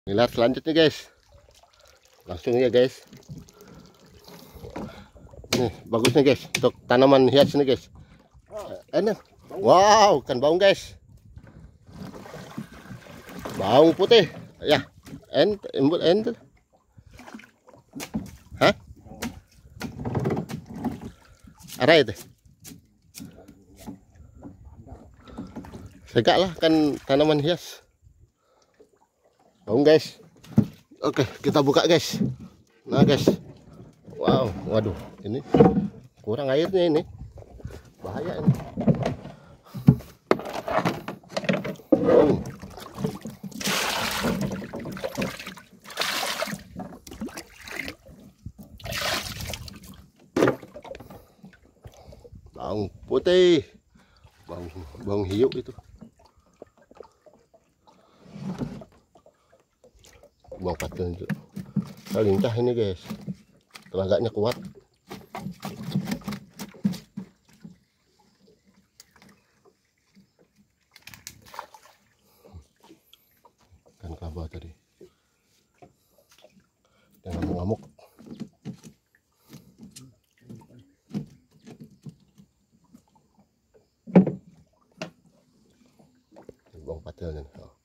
Pilar selanjutnya guys, langsung ya guys. Nih bagusnya guys untuk tanaman hias ini guys. Enak. Wow, ikan baung guys. Baung putih. Ya. Embut. Hah? Arah itu. Segak lah kan tanaman hias. Baung guys. Oke, kita buka guys. Nah guys. Wow, waduh, ini kurang airnya ini. Bahaya ini. Wow. Baung putih. Baung hiu itu. Baung patin juga. Lincah ini guys. Tenaganya kuat. Kan kelabah tadi. Yang ngamuk-ngamuk. Baung patin.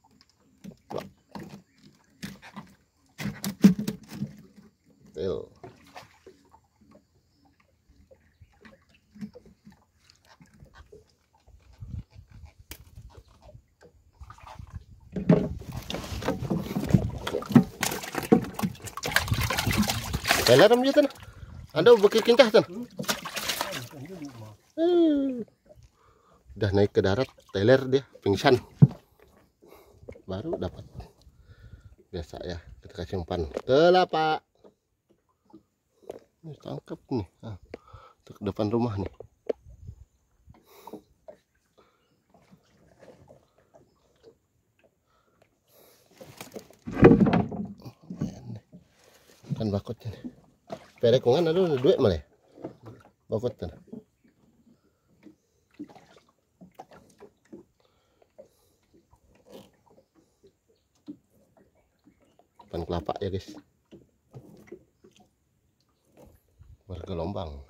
Til. Teler am jutan. Ada bukit kincah tan. Udah naik ke darat, teler dia, pingsan. Baru dapat. Biasa ya, kita kasih umpan. Kelapa. Ini tangkap nih. Nah, untuk depan rumah nih. Kan bakutnya nih. Perekungan ada duit malah. Bakutnya. Depan kelapa ya guys. Bergelombang.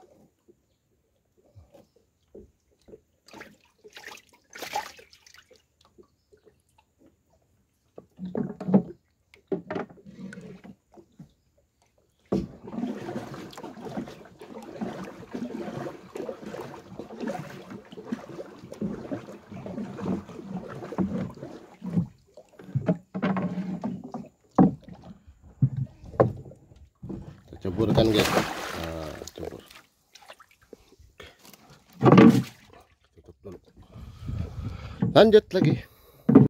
Ceburkan guys. Nah, cebur. Tutup dulu. Lanjut lagi.